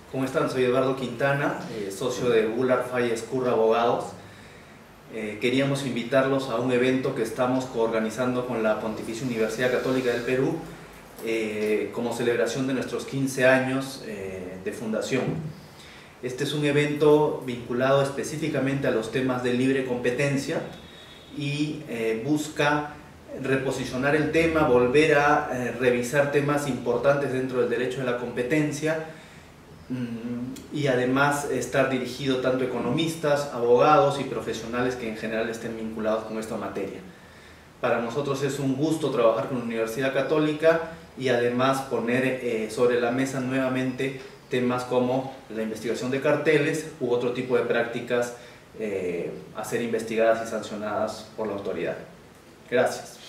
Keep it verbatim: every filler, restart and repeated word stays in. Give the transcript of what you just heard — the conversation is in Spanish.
¿Cómo están? Soy Eduardo Quintana, eh, socio de Bullard Fay Escurra Abogados. Eh, queríamos invitarlos a un evento que estamos coorganizando con la Pontificia Universidad Católica del Perú eh, como celebración de nuestros quince años eh, de fundación. Este es un evento vinculado específicamente a los temas de libre competencia y eh, busca reposicionar el tema, volver a eh, revisar temas importantes dentro del derecho de la competencia y además estar dirigido tanto a economistas, abogados y profesionales que en general estén vinculados con esta materia. Para nosotros es un gusto trabajar con la Universidad Católica y además poner eh, sobre la mesa nuevamente temas como la investigación de carteles u otro tipo de prácticas eh, a ser investigadas y sancionadas por la autoridad. Gracias.